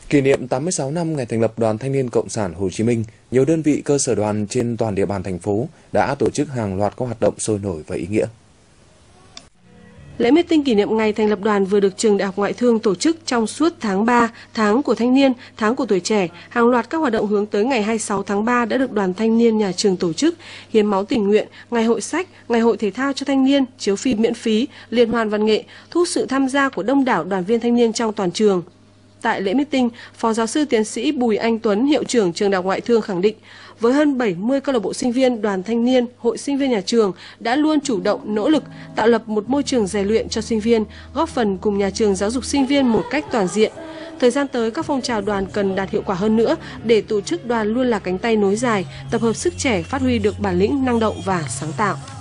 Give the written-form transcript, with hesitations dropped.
Kỷ niệm 86 năm ngày thành lập Đoàn Thanh niên Cộng sản Hồ Chí Minh, nhiều đơn vị cơ sở đoàn trên toàn địa bàn thành phố đã tổ chức hàng loạt các hoạt động sôi nổi và ý nghĩa. Lễ meeting kỷ niệm ngày thành lập đoàn vừa được Trường Đại học Ngoại thương tổ chức trong suốt tháng 3, tháng của thanh niên, tháng của tuổi trẻ. Hàng loạt các hoạt động hướng tới ngày 26 tháng 3 đã được Đoàn Thanh niên nhà trường tổ chức: hiến máu tình nguyện, ngày hội sách, ngày hội thể thao cho thanh niên, chiếu phim miễn phí, liên hoan văn nghệ, thu hút sự tham gia của đông đảo đoàn viên thanh niên trong toàn trường. Tại lễ meeting, Phó Giáo sư Tiến sĩ Bùi Anh Tuấn, Hiệu trưởng Trường Đại học Ngoại thương khẳng định, với hơn 70 câu lạc bộ sinh viên, đoàn thanh niên, hội sinh viên nhà trường đã luôn chủ động, nỗ lực tạo lập một môi trường rèn luyện cho sinh viên, góp phần cùng nhà trường giáo dục sinh viên một cách toàn diện. Thời gian tới, các phong trào đoàn cần đạt hiệu quả hơn nữa để tổ chức đoàn luôn là cánh tay nối dài, tập hợp sức trẻ, phát huy được bản lĩnh, năng động và sáng tạo.